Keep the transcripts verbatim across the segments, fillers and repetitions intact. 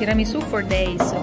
Tiramisù for days.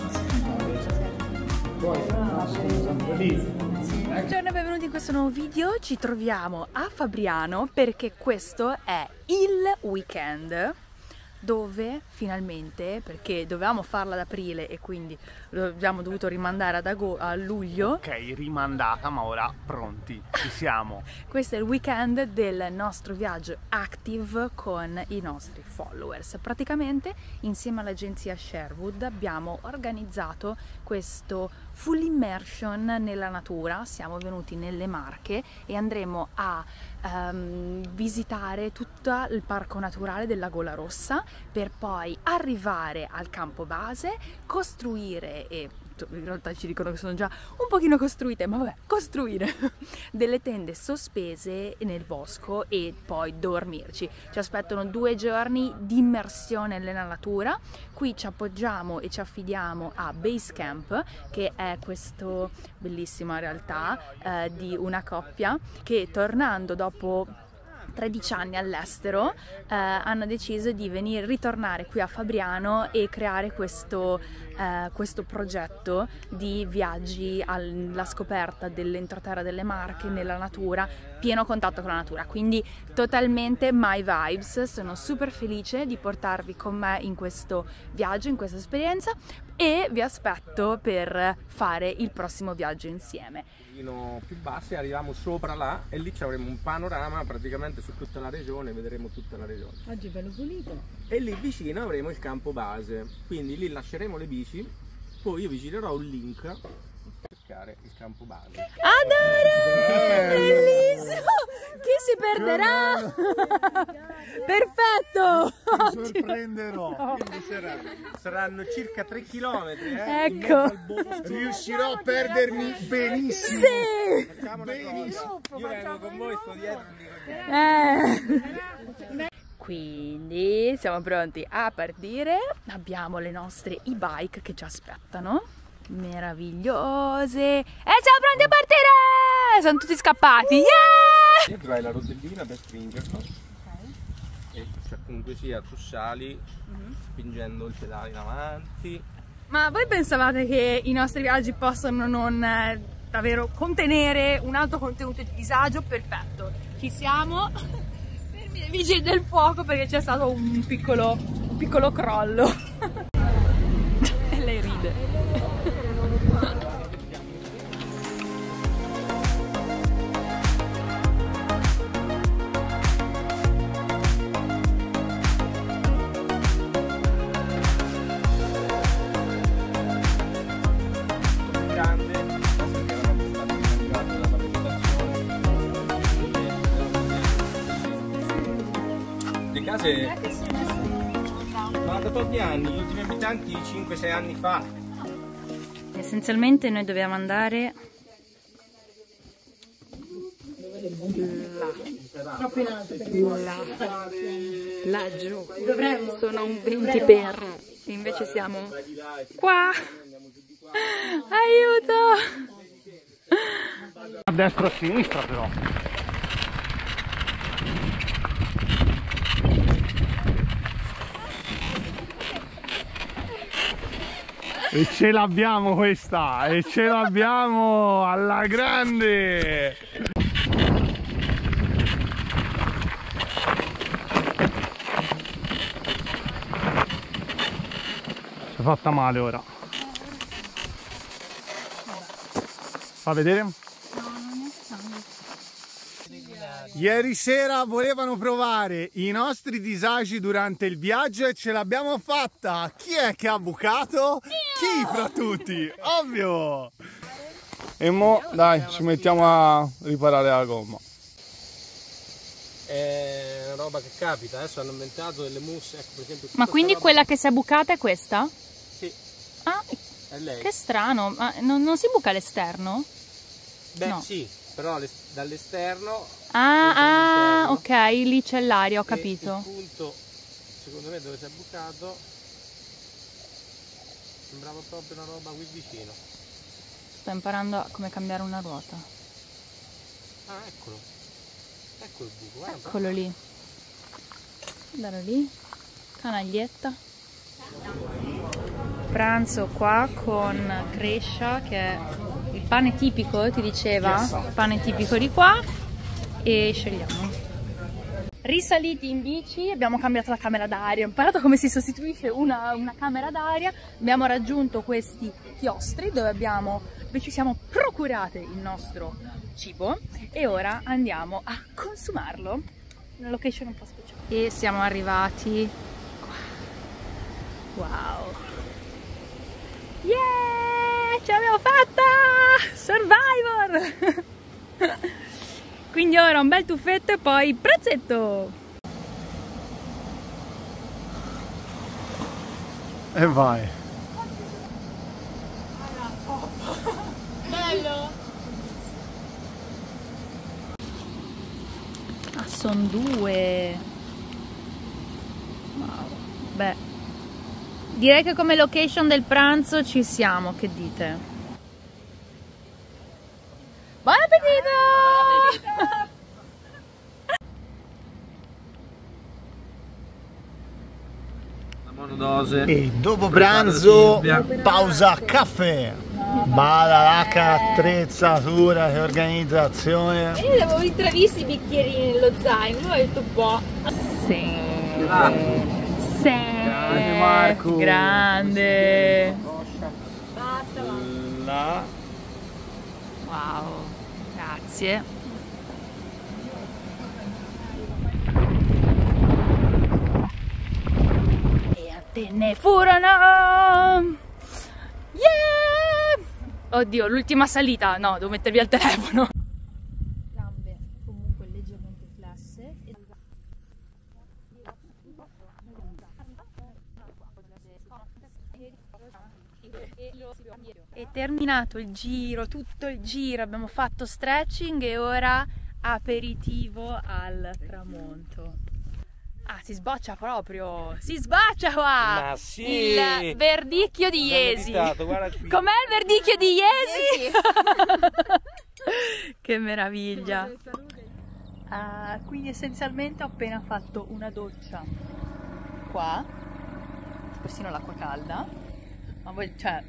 Buongiorno e benvenuti in questo nuovo video. Ci troviamo a Fabriano perché questo è il weekend dove finalmente, perché dovevamo farla ad aprile e quindi abbiamo dovuto rimandare ad ago a luglio. Ok, rimandata, ma ora pronti, ci siamo. Questo è il weekend del nostro viaggio Active con i nostri followers. Praticamente insieme all'agenzia Sherwood abbiamo organizzato questo full immersion nella natura. Siamo venuti nelle Marche e andremo a um, visitare tutto il parco naturale del Lago La Rossa per poi arrivare al campo base, costruire e in realtà ci dicono che sono già un pochino costruite, ma vabbè, costruire delle tende sospese nel bosco e poi dormirci. Ci aspettano due giorni di immersione nella natura. Qui ci appoggiamo e ci affidiamo a Base Camp, che è questo bellissima realtà eh, di una coppia che, tornando dopo tredici anni all'estero, eh, hanno deciso di venire, ritornare qui a Fabriano e creare questo, eh, questo progetto di viaggi alla scoperta dell'entroterra delle Marche, nella natura, pieno contatto con la natura, quindi totalmente my vibes. Sono super felice di portarvi con me in questo viaggio, in questa esperienza, e vi aspetto per fare il prossimo viaggio insieme. Più bassi, arriviamo sopra là e lì avremo un panorama praticamente su tutta la regione, vedremo tutta la regione. Oggi è bello pulito. E lì vicino avremo il campo base, quindi lì lasceremo le bici, poi io vi girerò un link per cercare il campo base. Adoro! Bellissimo! Chi si perderà? Perfetto! Ti sorprenderò. Quindi saranno, saranno circa tre chilometri. Eh, Ecco! Riuscirò a perdermi benissimo. Sì! Facciamo una cosa. Io vengo con voi, sto dietro. Eh. Quindi siamo pronti a partire. Abbiamo le nostre e-bike che ci aspettano, meravigliose, e siamo pronti a partire! Sono tutti scappati, yeah! Dietro hai la rotellina per stringerlo, okay. E cioè, comunque sia tu sali mm-hmm. spingendo il pedale in avanti. Ma voi pensavate che i nostri viaggi possano non eh, davvero contenere un alto contenuto di disagio? Perfetto, ci siamo. Fermi ai vigili del fuoco perché c'è stato un piccolo, un piccolo crollo. E lei ride. Le case ma da pochi anni, gli ultimi abitanti cinque sei anni fa. Essenzialmente noi dobbiamo andare là, Troppo in alto per là, laggiù. Dovremmo. Sono un venti per, invece siamo qua. Aiuto! A destra e a sinistra però. E ce l'abbiamo questa, e ce l'abbiamo alla grande! Si è fatta male ora. Fa vedere? Ieri sera volevano provare i nostri disagi durante il viaggio e ce l'abbiamo fatta. Chi è che ha bucato? Io! Chi fra tutti? Ovvio! E mo dai, ci mettiamo a riparare la gomma. È una roba che capita, adesso hanno inventato delle mousse, ecco, per esempio. Ma quindi roba... quella che si è bucata è questa? Sì. Ah, è lei. Che strano, ma non, non si buca l'esterno? Beh no. Sì, però dall'esterno. Ah, ah ok, lì c'è l'aria, ho capito. Il punto, secondo me, dove si è bucato sembrava proprio una roba qui vicino. Sto imparando a come cambiare una ruota. Ah, eccolo. Ecco il buco, guarda. Eccolo lì. Guardalo lì. Canaglietta. pranzo qua con Crescia, che è il pane tipico, ti diceva? Il pane tipico di qua, e scegliamo. Risaliti in bici, abbiamo cambiato la camera d'aria, ho imparato come si sostituisce una, una camera d'aria, abbiamo raggiunto questi chiostri dove, abbiamo, dove ci siamo procurate il nostro cibo e ora andiamo a consumarlo in una location un po' speciale. E siamo arrivati qua. Wow! Yeah! Ce l'abbiamo fatta! Survivor! Quindi ora un bel tuffetto e poi pranzetto! E vai! Bello! Ah, sono due! Wow! Beh, direi che come location del pranzo ci siamo, che dite? Buon appetito! La monodose. E dopo pranzo, pausa caffè. Balalaca, attrezzatura e organizzazione. Io li avevo intravisti i bicchierini nello zaino, lui ha detto boh. Sì. Ah. Sì. Grande Marco. Grande. Basta, basta. Wow, grazie. E antenne furono! Yeah! Oddio, l'ultima salita, no, devo mettere via il telefono. Gambe comunque leggermente flesse. È terminato il giro, tutto il giro, abbiamo fatto stretching e ora aperitivo al tramonto. Ah, si sboccia proprio, si sboccia qua! Ma sì! Il verdicchio di Iesi. Com'è il verdicchio di Iesi? Che meraviglia! Ah, quindi essenzialmente ho appena fatto una doccia qua, persino l'acqua calda, ma voi, cioè...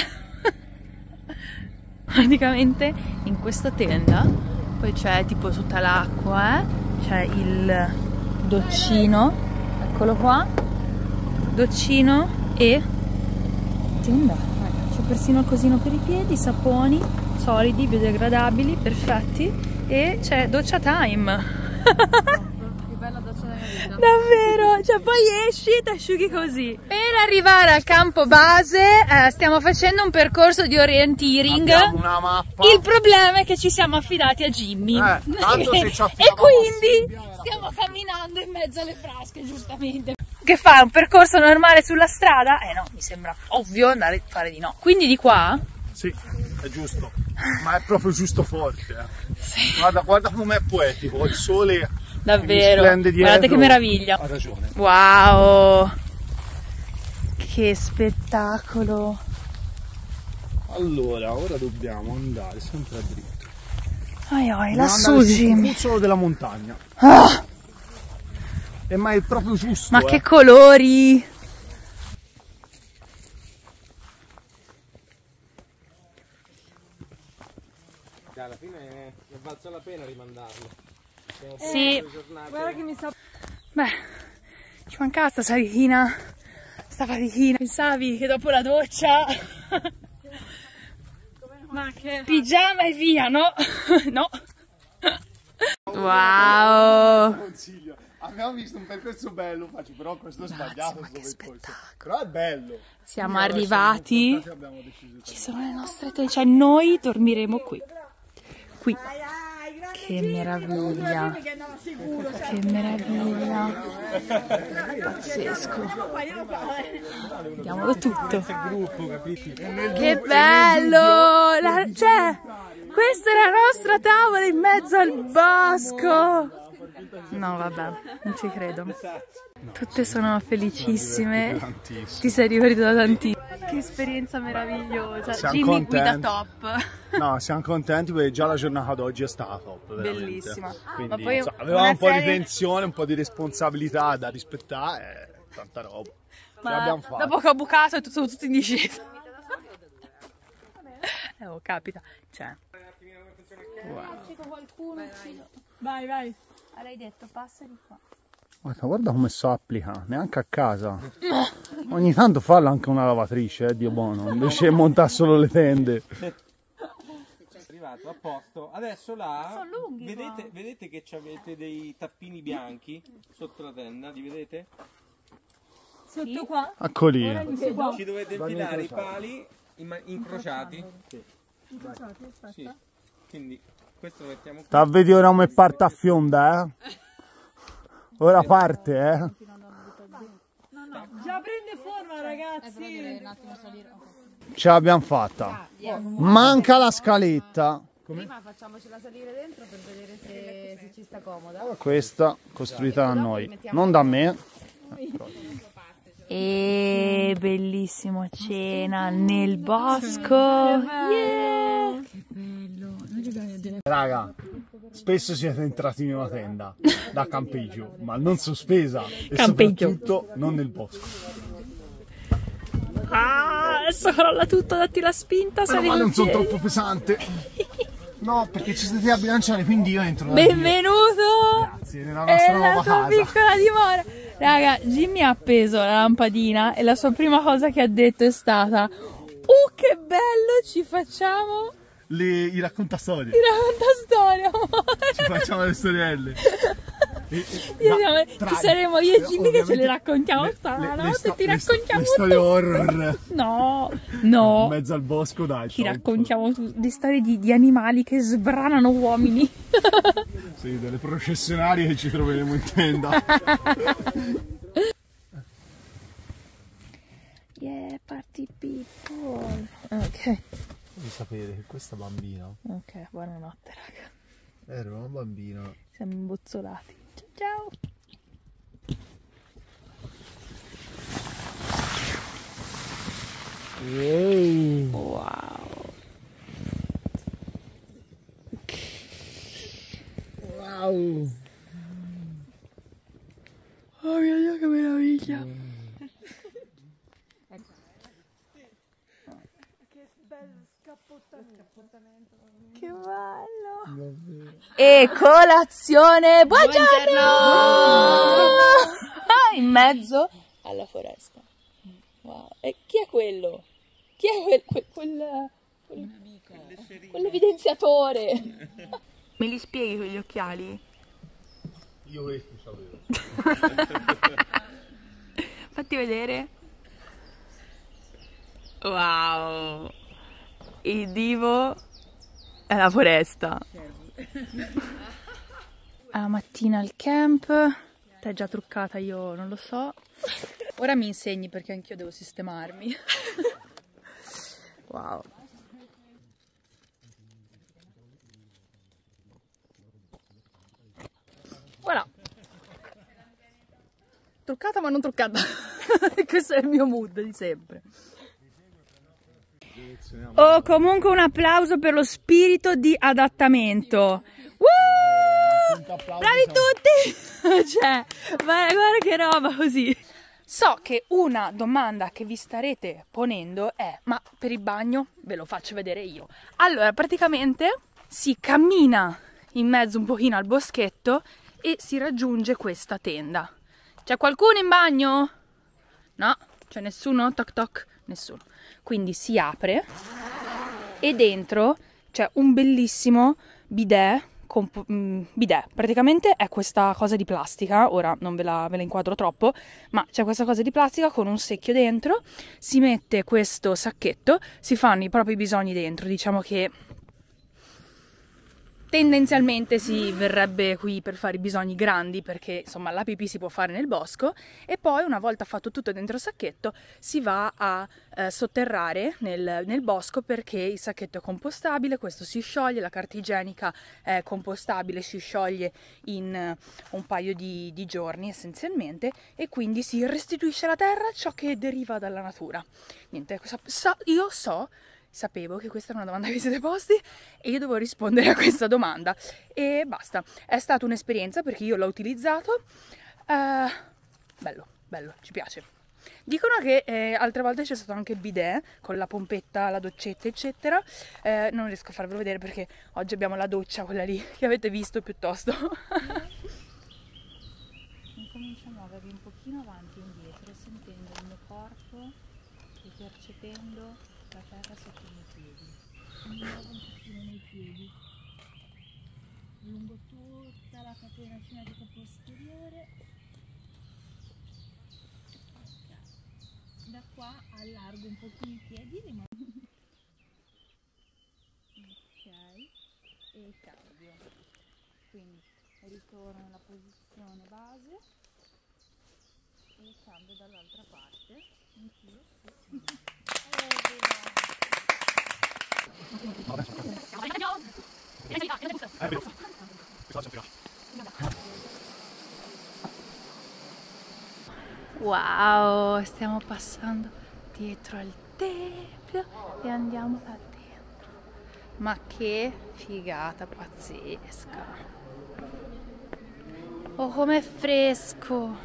praticamente in questa tenda poi c'è tipo tutta l'acqua, eh? C'è il doccino, eccolo qua, doccino e tenda, c'è persino il cosino per i piedi, saponi solidi, biodegradabili, perfetti, e c'è doccia time. Davvero, cioè poi esci e ti asciughi così. Per arrivare al campo base eh, stiamo facendo un percorso di orienteering. Abbiamo una mappa. Il problema è che ci siamo affidati a Jimmy eh, tanto se ci e quindi stiamo camminando in mezzo alle frasche, giustamente. Che fa? Un percorso normale sulla strada? Eh no, mi sembra ovvio andare a fare di no. Quindi di qua? Sì, è giusto, ma è proprio giusto forte. Eh. Sì. Guarda, guarda com'è poetico, il sole. Davvero, guardate che meraviglia. Ha ragione. Wow, che spettacolo. Allora, ora dobbiamo andare sempre a dritto. Ai ai, Dobbiamo lassù Jimmy. Il cucciolo della montagna. Ah, E ma è proprio giusto. ma eh. che colori. Alla fine è valsa la pena rimandarlo. Sì, guarda che mi sa... Beh, ci mancava sta salitina, sta fatichina. Pensavi che dopo la doccia... Ma che... Pigiama e via, no? No. Wow. Consiglio. Abbiamo visto un percorso bello, faccio, però questo è sbagliato. Ma che questo spettacolo. Però è bello. Siamo Quindi arrivati. abbiamo deciso Ci sono le nostre tende, cioè noi dormiremo qui. Qui. Che meraviglia. Che meraviglia. Pazzesco. Vediamolo tutto. Che bello! La, cioè, questa è la nostra tavola in mezzo al bosco. No, vabbè, non ci credo. Tutte sono felicissime. Ti sei divertito tantissimo. Che esperienza meravigliosa. Siamo Jimmy contenti. guida top. No, siamo contenti perché già la giornata d'oggi è stata top. Veramente. Bellissima. Quindi, Ma poi insomma, avevamo una un po' serie... di tensione, un po' di responsabilità da rispettare e tanta roba. Ma dopo che ho bucato sono tutti in discesa. Eh, oh, capita. Cioè. Wow. Vai, vai. L'hai detto, passa di qua. Guarda, guarda come so applica, neanche a casa. Ogni tanto farlo anche una lavatrice, eh, Dio buono, invece montare solo le tende. È arrivato a posto. Adesso là, lunghi, vedete, vedete che avete dei tappini bianchi sotto la tenda, li vedete? Sotto qua? Eccoli. Ci dovete infilare i pali in- incrociati. Sì. Incrociati, aspetta. Sì. Quindi questo lo mettiamo qui. Sta a vedere ora come parte a fionda, eh? Ora parte, eh? No, no, già prende forma, ragazzi. Ce l'abbiamo fatta. Manca la scaletta. Prima facciamocela salire dentro per vedere se, se ci sta comoda. Questa costruita da noi, non da me. E bellissimo, cena nel bosco. Yeah! Che bello. Raga, spesso siete entrati in una tenda da campeggio, ma non sospesa e Campeggio. soprattutto non nel bosco. Ah, adesso crolla tutto, datti la spinta, Meno sali male non in sono piedi. troppo pesante. No, perché ci state a bilanciare, quindi io entro. da Benvenuto! Grazie, nella nostra È la nuova tua casa. piccola dimora. Raga, Jimmy ha appeso la lampadina e la sua prima cosa che ha detto è stata: "Oh, che bello, ci facciamo Le, I raccontastorie. ti racconta storia, amore." Ci facciamo le storielle. E, e, Io ma siamo- tra- ci saremo io e Jimmy che ce le ovviamente raccontiamo le- stanotte, le- le sto- ti le sto- raccontiamo le storie tutto. horror. No, no. In mezzo al bosco, dai. Ti top. raccontiamo tu- di storie di, di animali che sbranano uomini. Sì, delle processionarie che ci troveremo in tenda. Yeah, party people. Ok, Devi sapere che questa bambina ok, buonanotte, raga. era una bambina. Siamo imbozzolati. Ciao, ciao. Wow. Wow. Oh mio Dio, che meraviglia. Che bello. E colazione, buongiorno. In mezzo alla foresta. Wow. E chi è quello? Chi è quel, quel, quel, quel, quell'evidenziatore? Me li spieghi quegli occhiali? Io questo sapevo. Fatti vedere. Wow. Il divo è la foresta. Alla mattina al camp. T'è già truccata, io non lo so. Ora mi insegni perché anch'io devo sistemarmi. Wow. Voilà. Truccata ma non truccata. Questo è il mio mood di sempre. Oh, comunque un applauso per lo spirito di adattamento. Woo! Bravi tutti! Cioè, guarda, guarda che roba così. So che una domanda che vi starete ponendo è: ma per il bagno? Ve lo faccio vedere io. Allora, praticamente si cammina in mezzo un pochino al boschetto e si raggiunge questa tenda. C'è qualcuno in bagno? No? C'è nessuno? Toc toc? Nessuno. Quindi si apre e dentro c'è un bellissimo bidet, bidet. Praticamente è questa cosa di plastica, ora non ve la, ve la inquadro troppo, ma c'è questa cosa di plastica con un secchio dentro, si mette questo sacchetto, si fanno i propri bisogni dentro, diciamo che tendenzialmente si verrebbe qui per fare i bisogni grandi perché insomma la pipì si può fare nel bosco e poi una volta fatto tutto dentro il sacchetto si va a eh, sotterrare nel, nel bosco perché il sacchetto è compostabile, questo si scioglie, la carta igienica è compostabile, si scioglie in uh, un paio di, di giorni essenzialmente e quindi si restituisce alla terra ciò che deriva dalla natura. Niente, so, io so Sapevo che questa era una domanda che vi siete posti e io devo rispondere a questa domanda e basta. È stata un'esperienza perché io l'ho utilizzato. Uh, bello, bello, ci piace. Dicono che eh, altre volte c'è stato anche il bidet con la pompetta, la doccetta eccetera. Eh, non riesco a farvelo vedere perché oggi abbiamo la doccia, quella lì che avete visto piuttosto. Incomincio a muovermi un pochino avanti e indietro, sentendo il mio corpo e percependo la terra sotto i miei piedi. Mi muovo un pochino nei piedi, lungo tutta la catena cinerica posteriore. Da qua allargo un pochino i piedi, rimango. Ok, e cambio. Quindi ritorno nella posizione base e cambio dall'altra parte. Infilo su. Wow, stiamo passando dietro al tempio e andiamo là dentro. Ma che figata pazzesca! Oh, com'è fresco!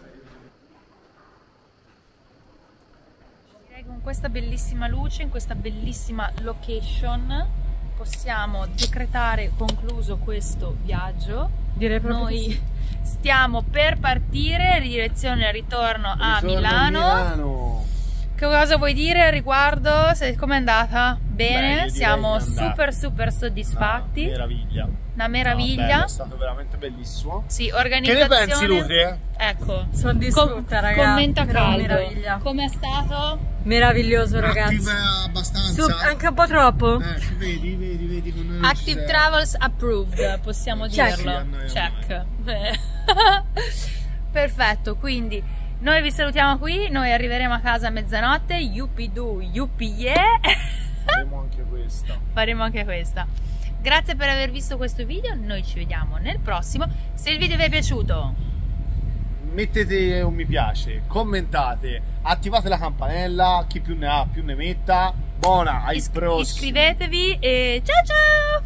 Direi che con questa bellissima luce, in questa bellissima location, possiamo decretare concluso questo viaggio. Direi proprio Noi sì. stiamo per partire, direzione ritorno a Ritorno Milano. Milano. Che cosa vuoi dire al riguardo? Com'è andata? Bene, Beh, io direi siamo che è andata. super super soddisfatti. Una meraviglia. Una meraviglia. No, bello, è stato veramente bellissimo. Sì, Che organizzazione. ne pensi, Lutri? Ecco, Soddisfatta, ragazzi. commenta Però caldo. meraviglia. Com'è stato? Meraviglioso, ragazzi. Attive abbastanza. Su- anche un po' troppo. Eh, vedi, vedi, vedi come non Active c'è. Travels approved, possiamo Check. dirlo. Sì, a noi Check. Beh. Perfetto, quindi noi vi salutiamo qui, noi arriveremo a casa a mezzanotte, yuppie do, yuppie yeah. Faremo anche questa. Faremo anche questa. Grazie per aver visto questo video, noi ci vediamo nel prossimo. Se il video vi è piaciuto, mettete un mi piace, commentate, attivate la campanella, chi più ne ha più ne metta. Buona, ai is- prossimi. iscrivetevi e ciao ciao!